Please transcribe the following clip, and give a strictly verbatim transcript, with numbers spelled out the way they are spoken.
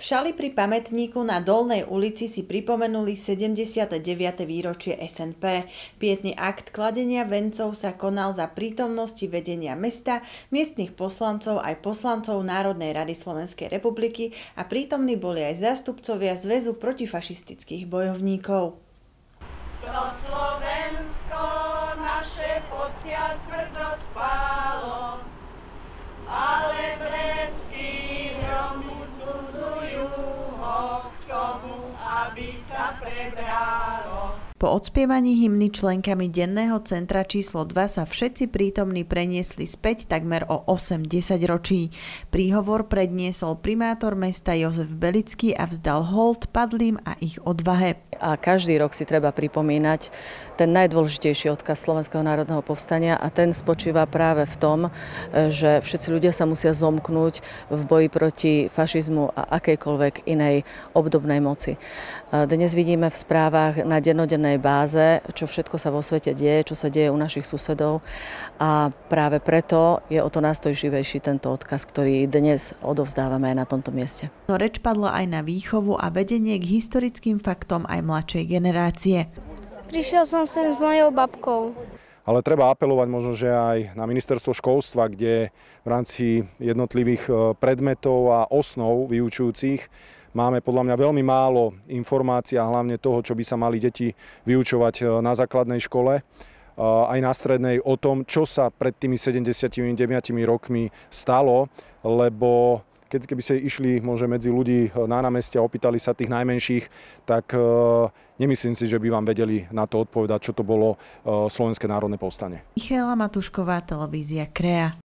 Šali pri pamätníku na Dolnej ulici si pripomenuli sedemdesiate deviate výročie es en pé. Pietný akt kladenia vencov sa konal za prítomnosti vedenia mesta, miestnych poslancov aj poslancov Národnej rady Slovenskej republiky a prítomní boli aj zástupcovia Zväzu protifašistických bojovníkov. To Slovensko naše posiaľ tvrdo spálo, ale blesky hromu zbudujú ho k tomu, aby sa prebralo. Po odspievaní hymny členkami denného centra číslo dva sa všetci prítomní preniesli späť takmer o osem desať ročí. Príhovor predniesol primátor mesta Jozef Belický a vzdal hold padlým a ich odvahe. A každý rok si treba pripomínať ten najdôležitejší odkaz Slovenského národného povstania a ten spočíva práve v tom, že všetci ľudia sa musia zomknúť v boji proti fašizmu a akejkoľvek inej obdobnej moci. Dnes vidíme v správach na dennodennej báze, čo všetko sa vo svete deje, čo sa deje u našich susedov a práve preto je o to nástojživejší tento odkaz, ktorý dnes odovzdávame aj na tomto mieste. No reč padla aj na výchovu a vedenie k historickým faktom aj mladšej generácie. Prišiel som sem s mojou babkou. Ale treba apelovať možno, že aj na ministerstvo školstva, kde v rámci jednotlivých predmetov a osnov vyučujúcich máme podľa mňa veľmi málo informácií a hlavne toho, čo by sa mali deti vyučovať na základnej škole, aj na strednej, o tom, čo sa pred tými sedemdesiatimi deviatimi rokmi stalo, lebo keď keby ste išli možno medzi ľudí na námestie a opýtali sa tých najmenších, tak nemyslím si, že by vám vedeli na to odpovedať, čo to bolo Slovenské národné povstanie. Michaela Matušková, televízia Krea.